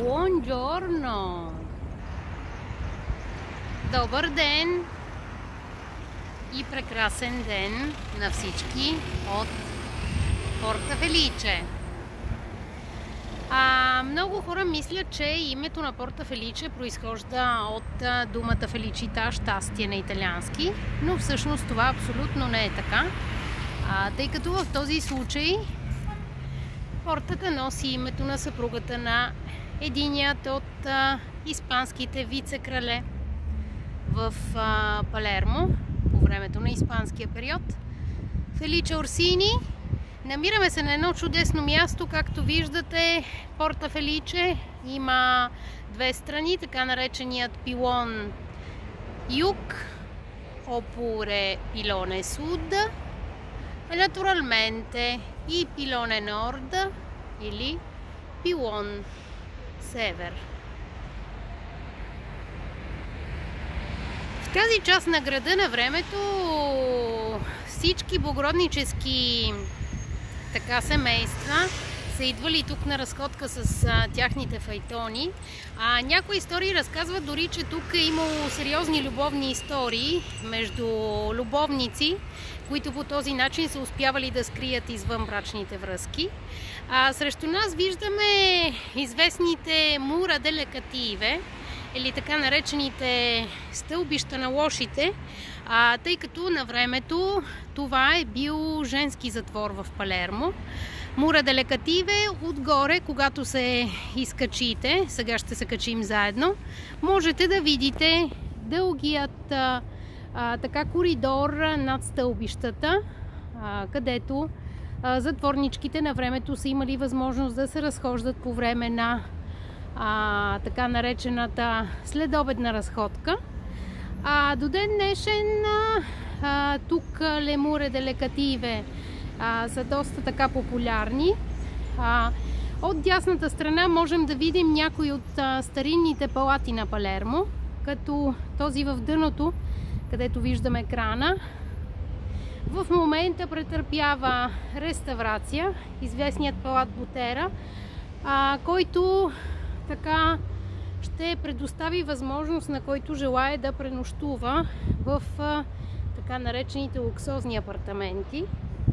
Buongiorno! Добър ден и прекрасен ден на всички от Порта Феличе. Много хора мислят, че името на Порта Феличе произхожда от думата феличита, щастие на италиански, но всъщност това абсолютно не е така, тъй като в този случай портата носи името на съпругата на единият от испанските вице-крале в Палермо по времето на испанския период, Феличе Орсини. Намираме се на едно чудесно място, както виждате. Порта Феличе има две страни, така нареченият пилон юг, опуре пилоне суд, e naturalmente и пилоне норд или пилон север. В тази част на града на времето всички благороднически семейства са идвали тук на разходка с тяхните файтони. Някои истории разказват дори, че тук е имало сериозни любовни истории между любовници, които по този начин са успявали да скрият извънбрачните връзки. Срещу нас виждаме известните Мура деле Кативе, или така наречените стълбища на лошите, тъй като на времето това е бил женски затвор в Палермо. Мура деле Кативе, отгоре, когато се изкачите, сега ще се качим заедно, можете да видите дългият коридор над стълбищата, където затворничките на времето са имали възможност да се разхождат по време на така наречената следобедна разходка. До ден днешен тук le mura delle Cative са доста така популярни. От дясната страна можем да видим някои от старинните палати на Палермо, като този в дъното, където виждаме екрана. В момента претърпява реставрация известният палат Ботера, който така ще предостави възможност на който желае да пренощува в така наречените луксозни апартаменти.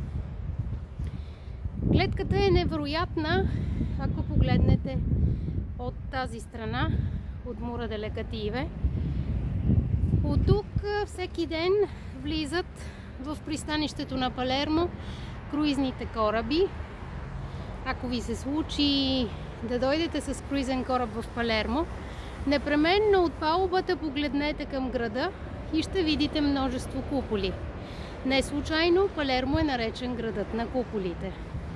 Гледката е невероятна, ако погледнете от тази страна, от Мура деле Кативе. От тук всеки ден влизат в пристанището на Палермо круизните кораби. Ако ви се случи да дойдете с круизен кораб в Палермо, непременно от палубата погледнете към града и ще видите множество куполи. Не случайно Палермо е наречен градът на куполите.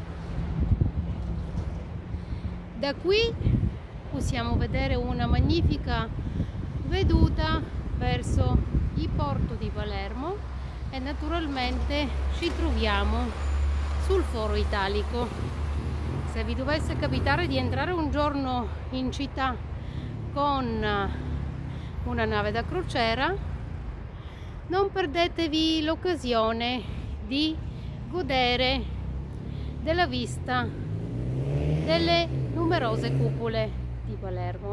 Da qui possiamo vedere una magnifica veduta verso il porto di Palermo e naturalmente ci troviamo sul Foro Italico. Se vi dovesse capitare di entrare un giorno in città con una nave da crociera, non perdetevi l'occasione di godere della vista delle numerose cupole di Palermo.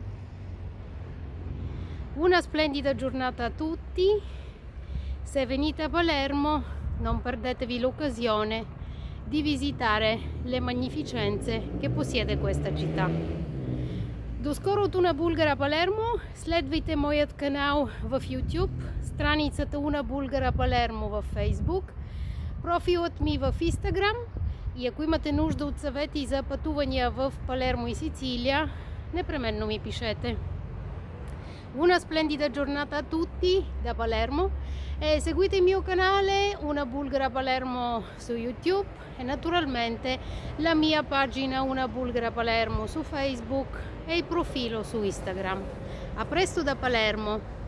Una splendida giornata a tutti. Se venite a Palermo, non perdetevi l'occasione di visitare le magnificenze che possiede questa città. До скорото на Булгара Палермо. Следвайте моят канал в YouTube, страницата Una Bulgara Palermo във Facebook, профилът ми в Instagram, и ако имате нужда от съвети за пътувания в Палермо и Сицилия, непременно ми пишете. Una splendida giornata a tutti da Palermo e seguite il mio canale Una Bulgara Palermo su YouTube e naturalmente la mia pagina Una Bulgara Palermo su Facebook e il profilo su Instagram. A presto da Palermo!